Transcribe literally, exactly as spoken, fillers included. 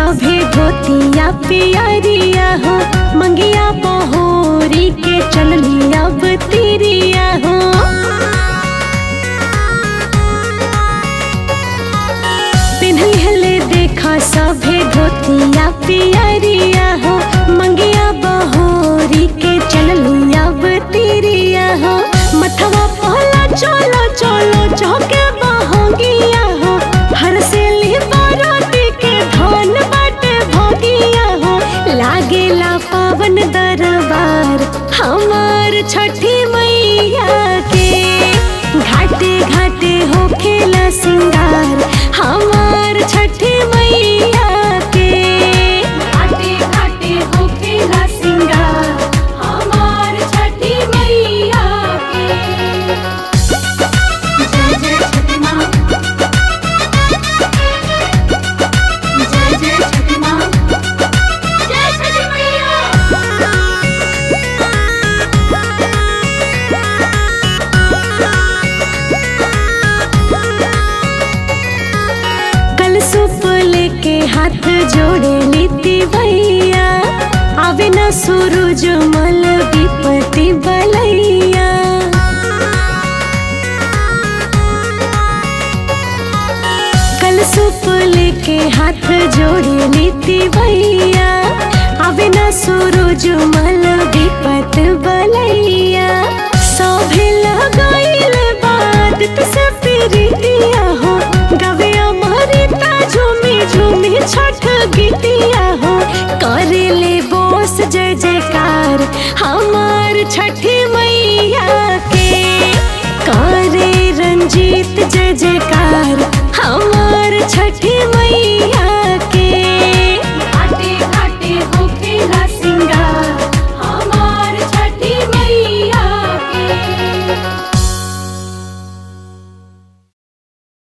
सभे धोतिया पियरिया हो, मंगिया बहोरी के चलनी अब तिरिया हो। पिन्हले देखा सभे धोतिया पियरिया हो, मंगिया बहोरी के चलनी अब तिरिया हो। मथवा पहला चलो चलो चौके बहोगिया हो, हर से बाराती के धन बाटे भोगिया हो। लागेला पावन दरबार हमार छठी मैया के, घाटे घाटे हो खेला सिंगार हमार छठी मैया के। घाटे घाटे हो खेला सिंगार हमार छठी मैया के। जय जय छठी माँ, जय जय छठी माँ, जय छठी मैया। कलशुप लेके हाथ जोड़े नीति भैया, आवे न सूरज मल विपत्ति बलैया। कलशुप लेके हाथ जोड़े नीति भैया, आवे न सूरज मल विपत बलैया। सभे लगाइल बात से प्रीतिया हो, गवे अमृता झूमी झूमी छठ गीतिया हो। करे ले बोस जय जयकार हमार छठी मैया के, करे रंजीत जय जय